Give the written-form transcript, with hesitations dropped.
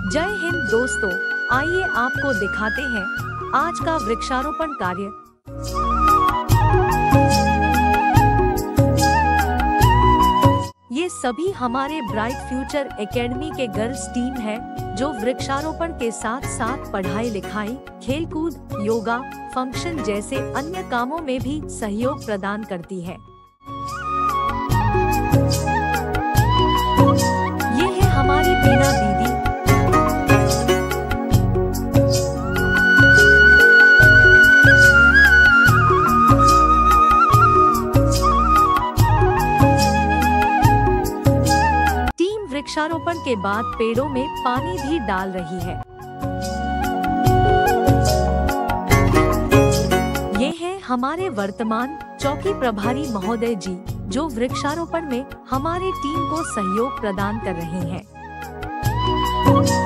जय हिंद दोस्तों, आइए आपको दिखाते हैं आज का वृक्षारोपण कार्य। ये सभी हमारे ब्राइट फ्यूचर एकेडमी के गर्ल्स टीम है जो वृक्षारोपण के साथ साथ पढ़ाई लिखाई, खेलकूद, योगा, फंक्शन जैसे अन्य कामों में भी सहयोग प्रदान करती है। ये है हमारी बीना दीदी। वृक्षारोपण के बाद पेड़ों में पानी भी डाल रही है। ये है हमारे वर्तमान चौकी प्रभारी महोदय जी जो वृक्षारोपण में हमारे टीम को सहयोग प्रदान कर रहे हैं।